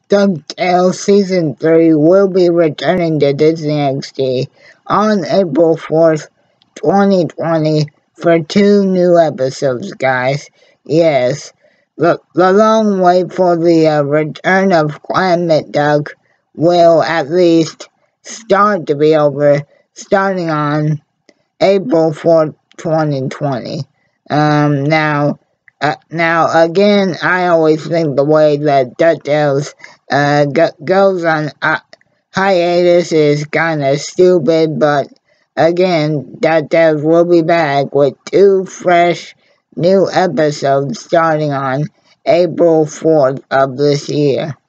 DuckTales Season 3 will be returning to Disney XD on April 4th, 2020 for 2 new episodes, guys. Yes, the long wait for the return of Climate Duck will at least start to be over, starting on April 4th, 2020. Now again, I always think the way that DuckTales goes on hiatus is kind of stupid, but again, DuckTales will be back with 2 fresh new episodes starting on April 4th of this year.